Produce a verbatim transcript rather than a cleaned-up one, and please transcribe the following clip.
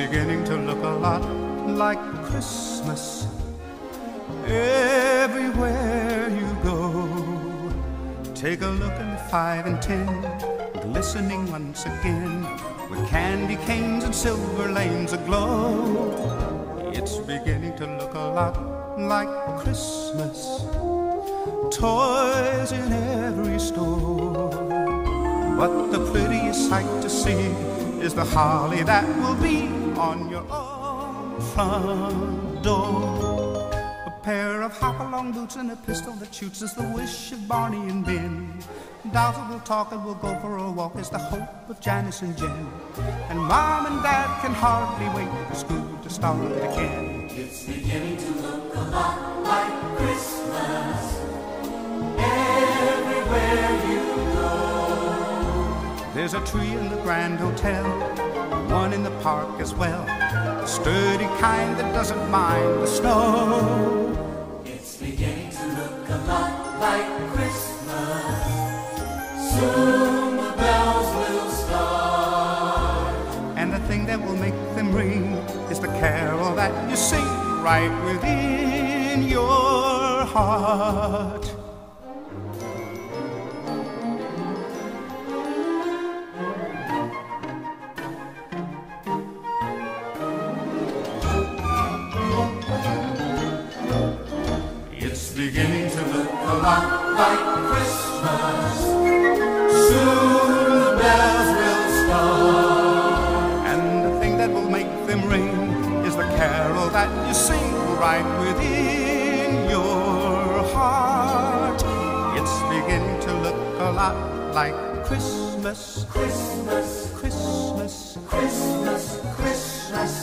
beginning to look a lot like Christmas everywhere you go. Take a look in the five and ten, glistening once again, with candy canes and silver lanes aglow. It's beginning to look a lot like Christmas, toys in every store. But the prettiest sight to see is the holly that will be on your own front door. A pair of hop-along boots and a pistol that shoots is the wish of Barney and Ben. Dolls that will talk and will go for a walk is the hope of Janice and Jen. And Mom and Dad can hardly wait for school to start again. It's beginning to look a lot like Christmas everywhere you go. There's a tree in the Grand Hotel, one in the park as well, a sturdy kind that doesn't mind the snow. It's beginning to look a lot like Christmas. Soon the bells will start, and the thing that will make them ring is the carol that you sing right within your heart. It's beginning to look a lot like Christmas. Soon the bells will start, and the thing that will make them ring is the carol that you sing right within your heart. It's beginning to look a lot like Christmas, Christmas, Christmas, Christmas, Christmas.